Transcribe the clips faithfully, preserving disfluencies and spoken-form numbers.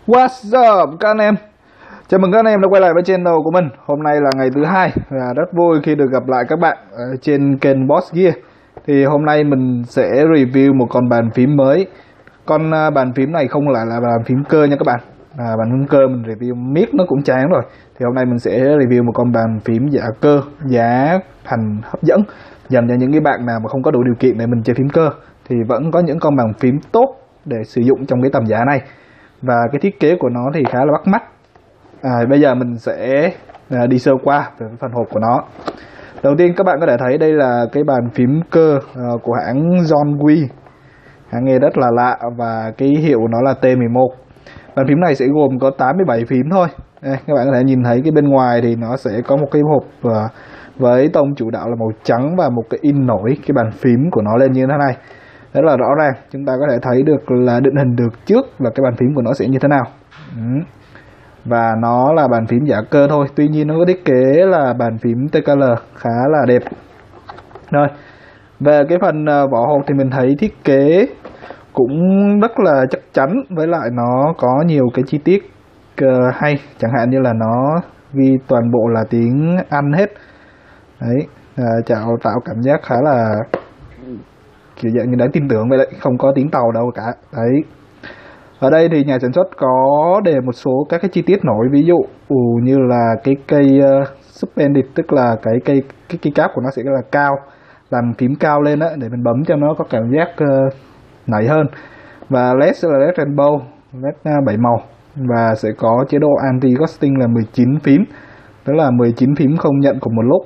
What's up các anh em? Chào mừng các anh em đã quay lại với channel của mình. Hôm nay là ngày thứ hai và rất vui khi được gặp lại các bạn ở trên kênh Boss Gear. Thì hôm nay mình sẽ review một con bàn phím mới. Con bàn phím này không lại là bàn phím cơ nha các bạn. À, bàn phím cơ mình review miết nó cũng chán rồi. Thì hôm nay mình sẽ review một con bàn phím giả cơ, giá thành hấp dẫn dành cho những cái bạn nào mà không có đủ điều kiện để mình chơi phím cơ thì vẫn có những con bàn phím tốt để sử dụng trong cái tầm giá này. Và cái thiết kế của nó thì khá là bắt mắt. à, Bây giờ mình sẽ à, đi sơ qua về phần hộp của nó. Đầu tiên các bạn có thể thấy đây là cái bàn phím cơ à, của hãng Zonwi. Hãng nghe rất là lạ và cái hiệu của nó là T mười một. Bàn phím này sẽ gồm có tám mươi bảy phím thôi. Đây, các bạn có thể nhìn thấy cái bên ngoài thì nó sẽ có một cái hộp à, với tông chủ đạo là màu trắng và một cái in nổi cái bàn phím của nó lên như thế này. Rất là rõ ràng, chúng ta có thể thấy được là định hình được trước là cái bàn phím của nó sẽ như thế nào. ừ. Và nó là bàn phím giả cơ thôi, tuy nhiên nó có thiết kế là bàn phím tê ca lờ khá là đẹp. Rồi, về cái phần vỏ hộp thì mình thấy thiết kế cũng rất là chắc chắn, với lại nó có nhiều cái chi tiết hay, chẳng hạn như là nó ghi toàn bộ là tiếng Anh hết. Đấy, tạo tạo cảm giác khá là kiểu dạng như đáng tin tưởng vậy đấy, không có tiếng tàu đâu cả. Đấy, ở đây thì nhà sản xuất có để một số các cái chi tiết nổi, ví dụ như là cái cây uh, suspended, tức là cái cây cái cây cáp của nó sẽ là cao, làm phím cao lên á, để mình bấm cho nó có cảm giác uh, nảy hơn. Và led sẽ là led rainbow, led uh, bảy màu, và sẽ có chế độ anti ghosting là mười chín phím, tức là mười chín phím không nhận cùng một lúc.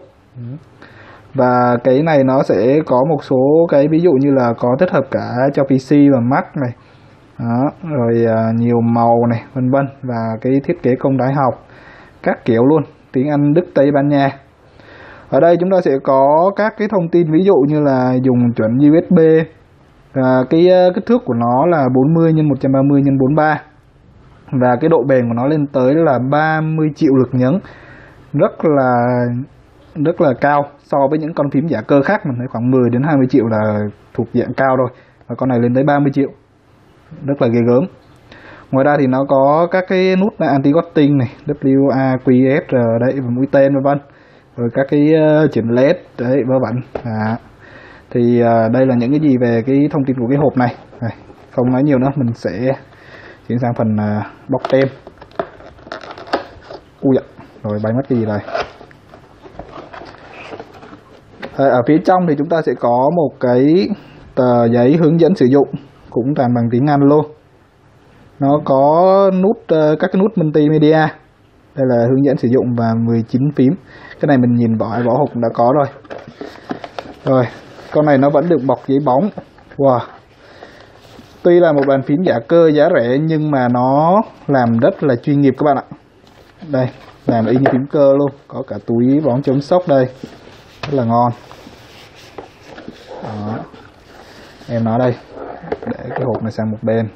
Và cái này nó sẽ có một số cái ví dụ như là có tích hợp cả cho pê xê và Mac này. Đó, rồi à, nhiều màu này vân vân, và cái thiết kế công đái học các kiểu luôn, tiếng Anh, Đức, Tây Ban Nha. Ở đây chúng ta sẽ có các cái thông tin ví dụ như là dùng chuẩn u ét bê, và cái uh, kích thước của nó là bốn mươi nhân một trăm ba mươi nhân bốn mươi ba, và cái độ bền của nó lên tới là ba mươi triệu lực nhấn, rất là rất là cao so với những con phím giả cơ khác. Mình thấy khoảng mười đến hai mươi triệu là thuộc dạng cao rồi, và con này lên tới ba mươi triệu, rất là ghê gớm. Ngoài ra thì nó có các cái nút anti ghosting này, W A Q S R đấy, và mũi tên vân vân, rồi các cái uh, chỉnh led đấy, vớ vẩn. À, thì uh, đây là những cái gì về cái thông tin của cái hộp này. Này, không nói nhiều nữa, mình sẽ chuyển sang phần uh, bọc tem. Ui dạ, rồi bay mất cái gì rồi. Ở phía trong thì chúng ta sẽ có một cái tờ giấy hướng dẫn sử dụng, cũng toàn bằng tiếng Anh luôn. Nó có nút các cái nút multimedia. Đây là hướng dẫn sử dụng và mười chín phím. Cái này mình nhìn vỏ vỏ hộp đã có rồi. Rồi, con này nó vẫn được bọc giấy bóng. Wow. Tuy là một bàn phím giả cơ giá rẻ nhưng mà nó làm rất là chuyên nghiệp các bạn ạ. Đây, làm y như phím cơ luôn, có cả túi bóng chống sốc đây. Rất là ngon. Đó. Em nói đây, để cái hộp này sang một bên.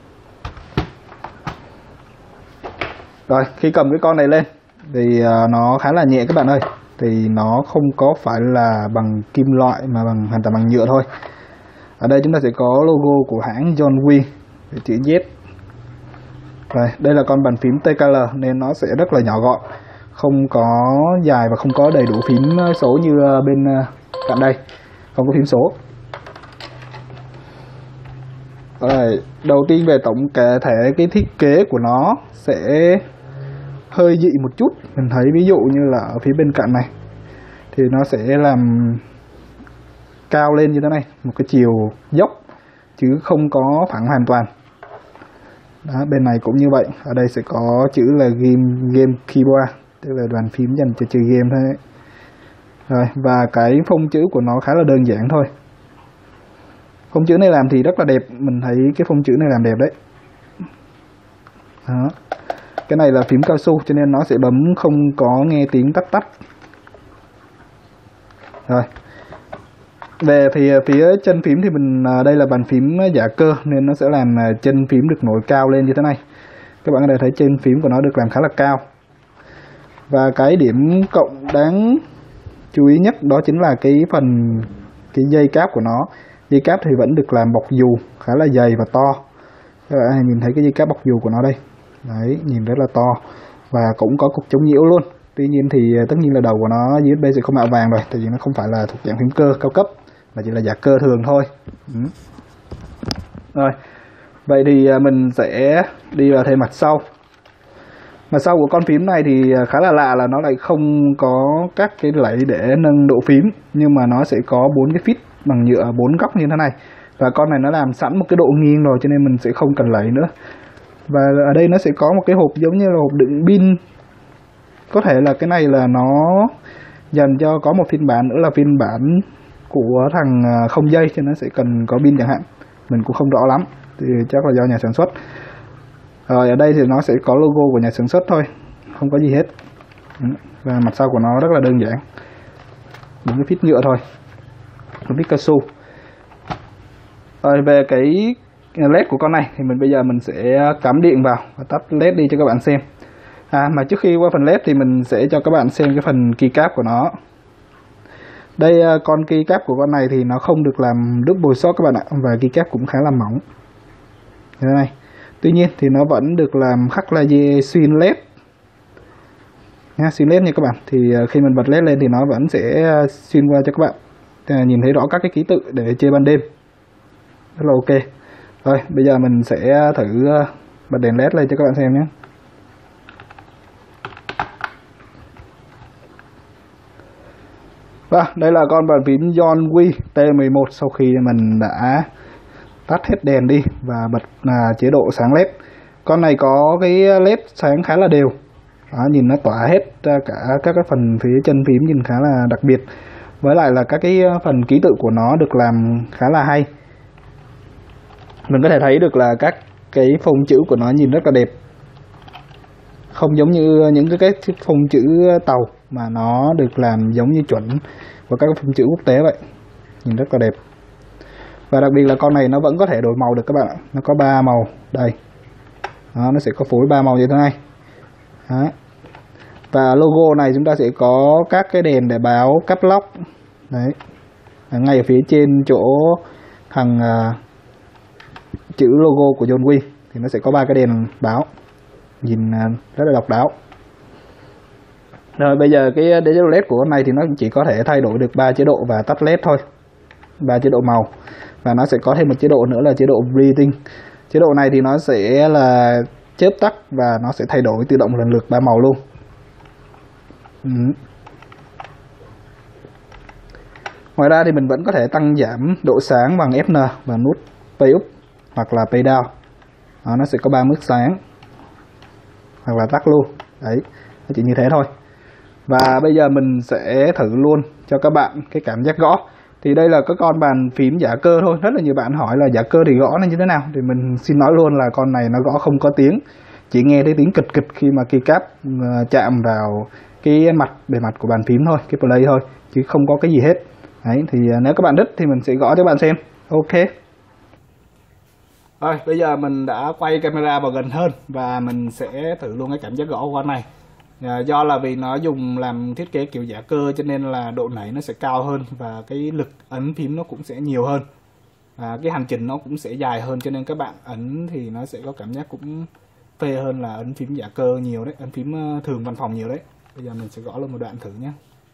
Rồi, khi cầm cái con này lên thì uh, nó khá là nhẹ các bạn ơi. Thì nó không có phải là bằng kim loại mà bằng hoàn toàn bằng nhựa thôi. Ở đây chúng ta sẽ có logo của hãng Zonwi, chữ Z. Rồi, đây là con bàn phím tê ca lờ nên nó sẽ rất là nhỏ gọn, không có dài và không có đầy đủ phím số như bên cạnh đây, không có phím số. Rồi, đầu tiên về tổng thể cái thiết kế của nó sẽ hơi dị một chút. Mình thấy ví dụ như là ở phía bên cạnh này thì nó sẽ làm cao lên như thế này, một cái chiều dốc chứ không có phẳng hoàn toàn. Đó, bên này cũng như vậy. Ở đây sẽ có chữ là game, game keyboard, tức là bàn phím dành cho chơi game thôi. Rồi, và cái phông chữ của nó khá là đơn giản thôi. Phông chữ này làm thì rất là đẹp, mình thấy cái phông chữ này làm đẹp đấy. Đó. Cái này là phím cao su cho nên nó sẽ bấm không có nghe tiếng tắt tắt. Rồi. Về phía phía chân phím thì mình đây là bàn phím giả cơ nên nó sẽ làm chân phím được nổi cao lên như thế này. Các bạn có thể thấy chân phím của nó được làm khá là cao. Và cái điểm cộng đáng chú ý nhất đó chính là cái phần cái dây cáp của nó. Dây cáp thì vẫn được làm bọc dù khá là dày và to. Các bạn nhìn thấy cái dây cáp bọc dù của nó đây. Đấy, nhìn rất là to và cũng có cục chống nhiễu luôn. Tuy nhiên thì tất nhiên là đầu của nó u ét bê sẽ không mạ vàng rồi, tại vì nó không phải là thuộc dạng phím cơ cao cấp mà chỉ là dạng cơ thường thôi. Ừ. Rồi, vậy thì mình sẽ đi vào thêm mặt sau. Mặt sau của con phím này thì khá là lạ là nó lại không có các cái lẫy để nâng độ phím, nhưng mà nó sẽ có bốn cái phít bằng nhựa bốn góc như thế này. Và con này nó làm sẵn một cái độ nghiêng rồi cho nên mình sẽ không cần lẫy nữa. Và ở đây nó sẽ có một cái hộp giống như là hộp đựng pin. Có thể là cái này là nó dành cho có một phiên bản nữa là phiên bản của thằng không dây, cho nó sẽ cần có pin chẳng hạn. Mình cũng không rõ lắm, thì chắc là do nhà sản xuất. Rồi ở đây thì nó sẽ có logo của nhà sản xuất thôi, không có gì hết. Và mặt sau của nó rất là đơn giản, đúng cái phít nhựa thôi, đúng phít cao su. Rồi về cái led của con này thì mình bây giờ mình sẽ cắm điện vào và tắt led đi cho các bạn xem. À mà trước khi qua phần led thì mình sẽ cho các bạn xem cái phần keycap của nó. Đây con keycap của con này thì nó không được làm double shot các bạn ạ, và keycap cũng khá là mỏng như thế này. Tuy nhiên thì nó vẫn được làm khắc laser xuyên led nha, xuyên led nha các bạn. Thì khi mình bật led lên thì nó vẫn sẽ xuyên qua cho các bạn nhìn thấy rõ các cái ký tự để chơi ban đêm, rất là ok. Rồi bây giờ mình sẽ thử bật đèn led lên cho các bạn xem nhé. Và đây là con bàn phím Yongui T mười một sau khi mình đã tắt hết đèn đi và bật à, chế độ sáng led. Con này có cái led sáng khá là đều. Đó, nhìn nó tỏa hết cả các cái phần phía chân phím, nhìn khá là đặc biệt. Với lại là các cái phần ký tự của nó được làm khá là hay. Mình có thể thấy được là các cái phông chữ của nó nhìn rất là đẹp, không giống như những cái, cái phông chữ tàu mà nó được làm giống như chuẩn của các phông chữ quốc tế vậy, nhìn rất là đẹp. Và đặc biệt là con này nó vẫn có thể đổi màu được các bạn ạ. Nó có ba màu đây. Đó, nó sẽ có phối ba màu như thế này. Đó. Và logo này chúng ta sẽ có các cái đèn để báo caps lock. Đấy. Ở ngay ở phía trên chỗ thằng uh, chữ logo của Yongui thì nó sẽ có ba cái đèn báo, nhìn uh, rất là độc đáo. Rồi bây giờ cái chế độ led của con này thì nó chỉ có thể thay đổi được ba chế độ và tắt led thôi, ba chế độ màu. Và nó sẽ có thêm một chế độ nữa là chế độ breathing. Chế độ này thì nó sẽ là chớp tắt và nó sẽ thay đổi tự động lần lượt ba màu luôn. Ừ. Ngoài ra thì mình vẫn có thể tăng giảm độ sáng bằng ép en và nút Pay Up hoặc là Pay Down. Đó, nó sẽ có ba mức sáng hoặc là tắt luôn. Đấy, nó chỉ như thế thôi. Và bây giờ mình sẽ thử luôn cho các bạn cái cảm giác gõ. Thì đây là cái con bàn phím giả cơ thôi. Rất là nhiều bạn hỏi là giả cơ thì gõ nó như thế nào. Thì mình xin nói luôn là con này nó gõ không có tiếng, chỉ nghe thấy tiếng kịch kịch khi mà keycap chạm vào cái mặt bề mặt của bàn phím thôi, cái play thôi, chứ không có cái gì hết. Đấy, thì nếu các bạn thích thì mình sẽ gõ cho các bạn xem. Ok. Rồi, bây giờ mình đã quay camera vào gần hơn và mình sẽ thử luôn cái cảm giác gõ của con này. À, do là vì nó dùng làm thiết kế kiểu giả cơ cho nên là độ nảy nó sẽ cao hơn và cái lực ấn phím nó cũng sẽ nhiều hơn. À, cái hành trình nó cũng sẽ dài hơn cho nên các bạn ấn thì nó sẽ có cảm giác cũng phê hơn là ấn phím giả cơ nhiều đấy, ấn phím thường văn phòng nhiều đấy. Bây giờ mình sẽ gõ luôn một đoạn thử nhé.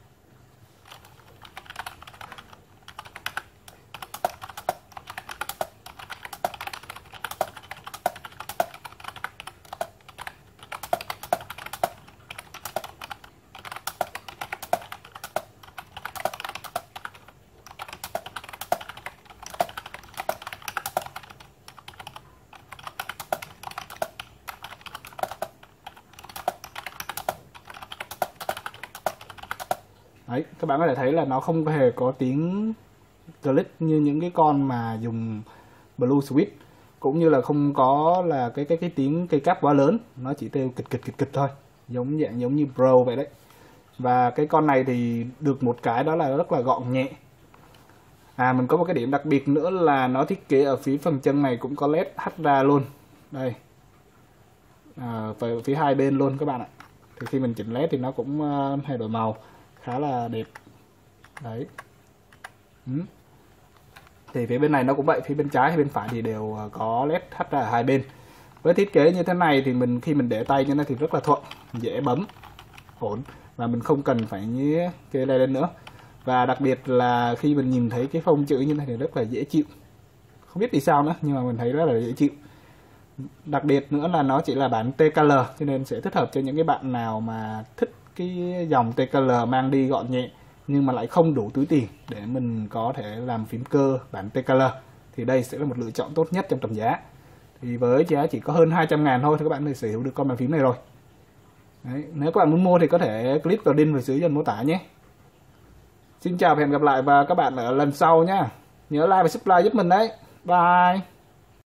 Đấy, các bạn có thể thấy là nó không hề có tiếng click như những cái con mà dùng Blue Switch, cũng như là không có là cái cái cái tiếng cây cáp quá lớn, nó chỉ kêu kịch kịch kịch kịch thôi, giống dạng giống như Pro vậy đấy. Và cái con này thì được một cái đó là rất là gọn nhẹ. À, mình có một cái điểm đặc biệt nữa là nó thiết kế ở phía phần chân này cũng có led hắt ra luôn đây, à, về phía hai bên luôn các bạn ạ. Thì khi mình chỉnh led thì nó cũng uh, thay đổi màu khá là đẹp đấy. Ừ. Thì phía bên này nó cũng vậy, phía bên trái hay bên phải thì đều có led hắt ra ở hai bên. Với thiết kế như thế này thì mình khi mình để tay như thế này thì rất là thuận, dễ bấm, ổn, và mình không cần phải như kê đây lên nữa. Và đặc biệt là khi mình nhìn thấy cái phông chữ như này thì rất là dễ chịu, không biết vì sao nữa nhưng mà mình thấy rất là dễ chịu. Đặc biệt nữa là nó chỉ là bản tê ca lờ cho nên sẽ thích hợp cho những cái bạn nào mà thích cái dòng tê ca lờ mang đi gọn nhẹ nhưng mà lại không đủ túi tiền để mình có thể làm phím cơ bản tê ca lờ, thì đây sẽ là một lựa chọn tốt nhất trong tầm giá. Thì với giá chỉ có hơn hai trăm ngàn thôi thì các bạn có thể sở hữu được con bàn phím này rồi. Đấy, nếu các bạn muốn mua thì có thể click vào link ở dưới phần mô tả nhé. Xin chào và hẹn gặp lại và các bạn ở lần sau nhé. Nhớ like và subscribe giúp mình đấy. Bye.